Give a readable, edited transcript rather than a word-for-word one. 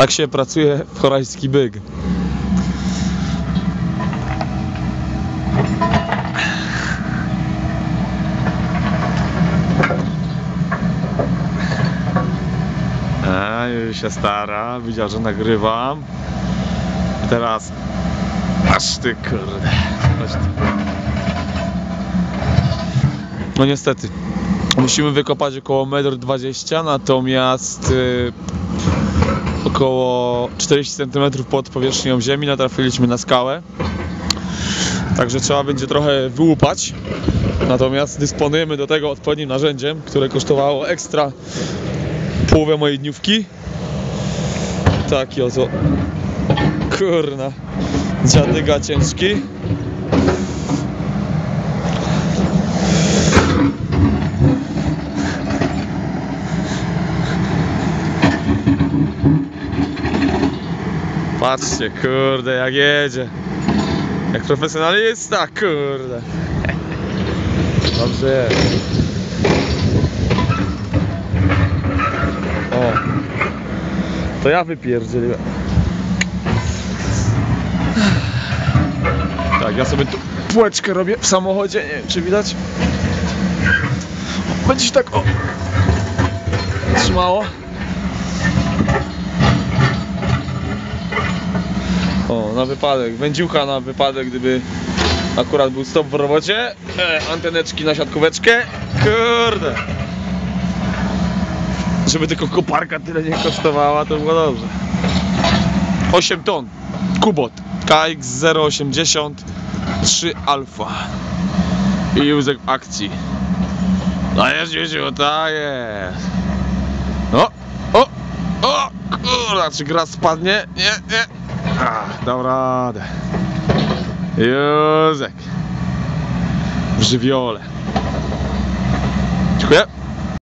Tak się pracuje w Horajski Byk. Już się stara, widział, że nagrywam. I teraz... Aż ty kurde. No niestety. Musimy wykopać około 1,20 m, natomiast około 40 cm pod powierzchnią ziemi natrafiliśmy na skałę. Także trzeba będzie trochę wyłupać. Natomiast dysponujemy do tego odpowiednim narzędziem, które kosztowało ekstra połowę mojej dniówki. Taki oto, kurna, dziadyga ciężki. Patrzcie, kurde, jak jedzie. Jak profesjonalista, kurde. Dobrze jest. O, to ja wypierdzieliłem. Tak, ja sobie tu półeczkę robię w samochodzie, nie wiem czy widać. Będzie się tak, o, trzymało. O, na wypadek, wędziucha na wypadek, gdyby akurat był stop w robocie. Anteneczki na siatkóweczkę. Kurde. Żeby tylko koparka tyle nie kosztowała, to było dobrze. 8 ton. Kubot. KX 083 Alfa. I Józek w akcji. No jest, Józiu, tak jest. O, kurde, czy gra spadnie? Nie. Dał radę. Józek. W żywiole. Dziękuję.